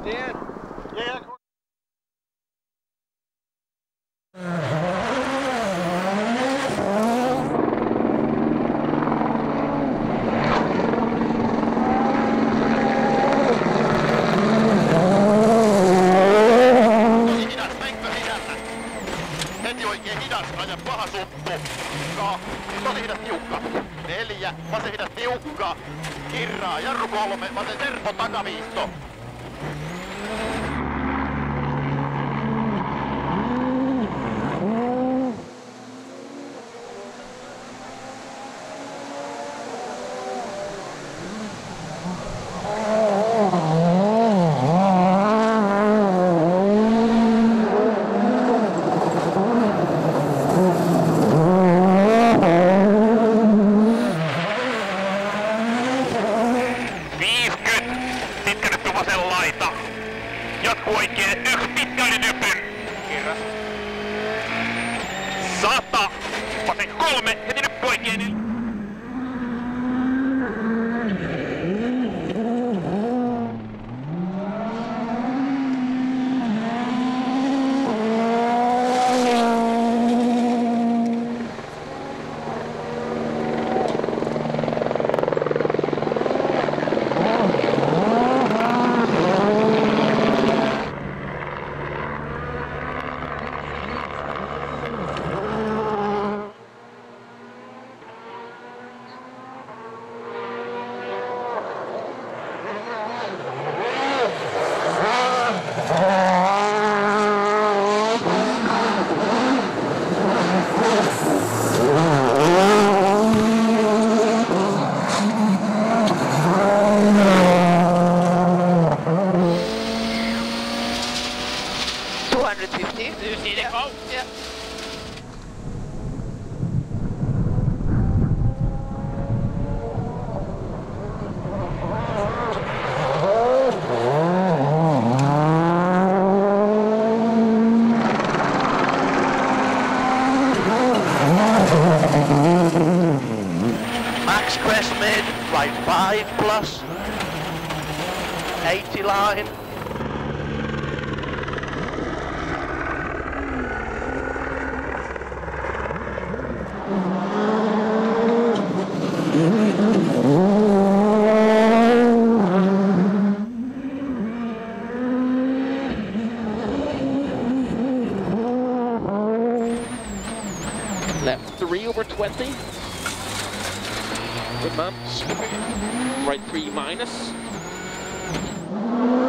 Stan? Yeah. Heti oikein hidas, aja paha suppu. Tosi hidas tiukka. 4, vasen hidas tiukka. Kirraa, jarru 3, vasen terpo takaviisto. Jatkuu oikein, 1 pitkä yli nypyn. Kerras. 100. Vasen 3, heti nyppy oikein. Du ser det out? Ja. Max crest mid, right 5 plus. 80 line. Left 3 over 20. Good man. Right 3 minus.